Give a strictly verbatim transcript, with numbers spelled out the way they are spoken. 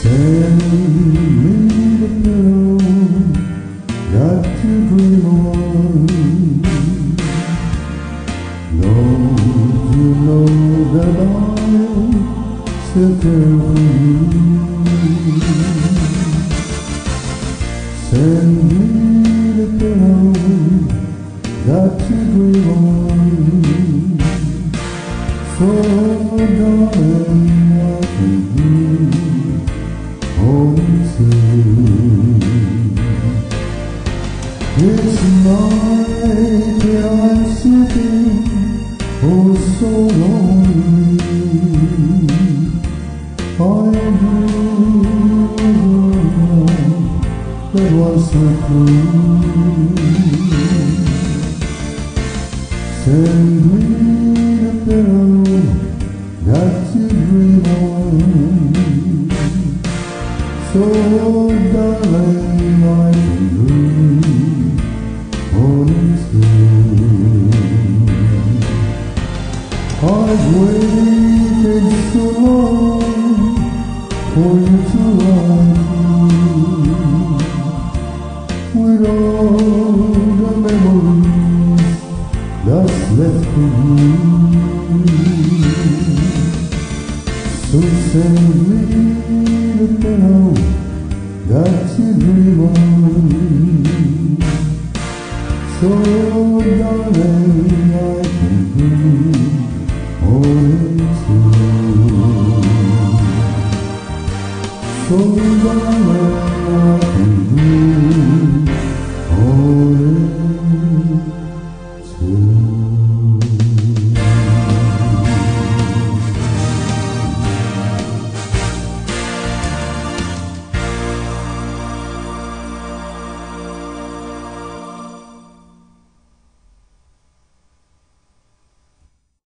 Send me the pillow, got to dream on. Don't you know that I'm still care for you? Send me the pillow, got to dream on. So darling, I can dream on too. It's night and I'm sitting oh so lonely. I dream that was so true. Send me the pillow, got to dream on. So darling, I can dream on too. I've waited so long for you to write me, with all the memories that's left of you. So send me the pillow, got to dream on. So darling, I can dream on too. So darling, I can dream